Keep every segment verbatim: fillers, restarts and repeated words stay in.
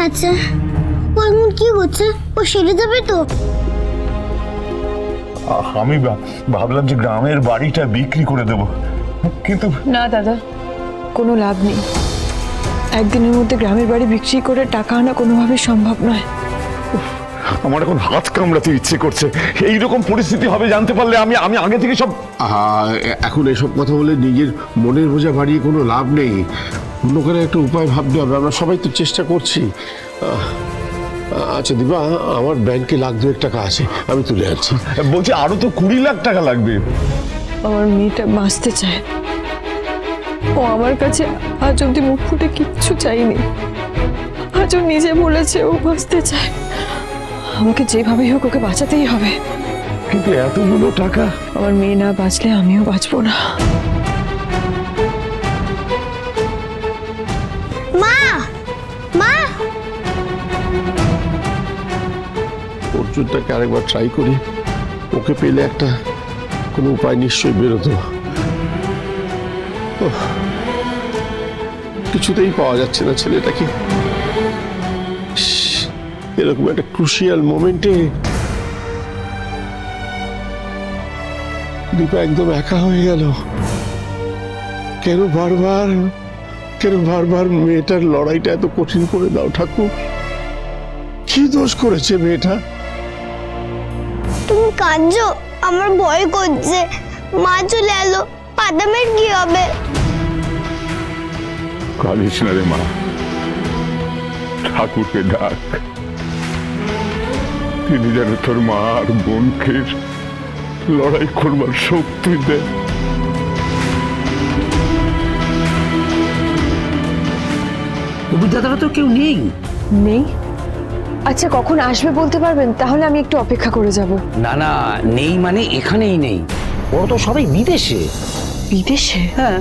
আচ্ছা ও এখন কি করছে? ও সেরে যাবে তো? আমি ভাবলাম যে গ্রামের বাড়িটা বিক্রি করে দেব, কিন্তু না দাদা, কোনো লাভ নেই। একদিনের মধ্যে গ্রামের বাড়ি বিক্রি করে টাকা আনা কোনোভাবে সম্ভব নয়। আমার এখন হাত কামড়াতে ইচ্ছে করছে। এইরকম পরিস্থিতি হবে জানতে পারলে আমি আমি আগে থেকে সব। এখন এসব কথা বলে নিজের মনের বোঝা বাড়িয়ে কোনো লাভ নেই। অন্য করে একটা উপায় ভাবতে হবে। আমরা সবাই তো চেষ্টা করছি। আচ্ছা দিবা, আমার ব্যাংকে লাখ দুয়েক টাকা আছে, আমি তুলে আনছি। বলছি আরো তো কুড়ি লাখ টাকা লাগবে। আমার মেয়েটা বাঁচতে চায়। ও আমার কাছে আজ অব্দি মুখ ফুটে কিচ্ছু চাইনি। আজ ও নিজে বলেছে ও বাঁচতে চায়। আমাকে যেভাবেই হোক ওকে বাঁচাতেই হবে। কিন্তু এতগুলো টাকা, আমার মেয়ে না বাঁচলে আমিও বাঁচবো না। মা মা অর্জুনটাকে আরেকবার ট্রাই করি। ওকে পেলে একটা কোনো উপায় নিশ্চয়ই বেরোতো। কিছুতেই পাওয়া যাচ্ছে না ছেলেটাকে। এরকম একটা ক্রুশিয়াল মোমেন্টে দীপা একদম একা হয়ে গেল। কেন বারবার কেন বারবার মেয়েটার লড়াইটা এত কঠিন করে দাও ঠাকুর? কি দোষ করেছে মেয়েটা? তুমি কাঁদছো, আমার ভয় করছে। মা চলে এলো, বাদামের কি হবে? কাঁদিস না রে মা, ঠাকুরকে ডাক। তিনি যেন তোর মা আর বোনকে লড়াই করবার শক্তি দেন। দাদারা তো কেউ নেই। নেই? আচ্ছা কখন আসবে বলতে পারবেন? তাহলে আমি একটু অপেক্ষা করে যাব। না না, নেই মানে এখানেই নেই, ওরা তো সবাই বিদেশে। বিদেশে? হ্যাঁ।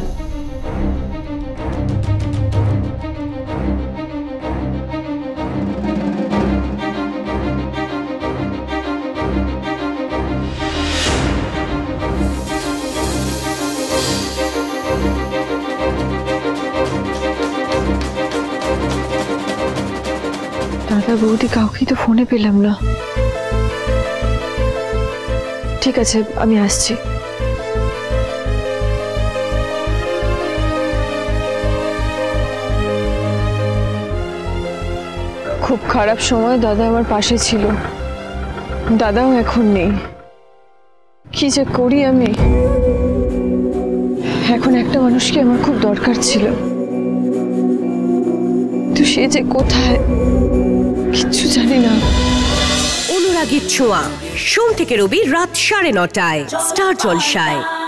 দাদা বৌদি কাউকেই তো ফোনে পেলাম না। ঠিক আছে, আমি আসছি। খুব খারাপ সময় দাদা আমার পাশে ছিল। দাদাও এখন নেই। কি যে করি আমি? এখন একটা মানুষকে আমার খুব দরকার ছিল, তো সে যে কোথায় কিচ্ছু জানি না। অনুরাগীর ছোঁয়া, সোম থেকে রবি রাত সাড়ে নটায় স্টার জলসায়।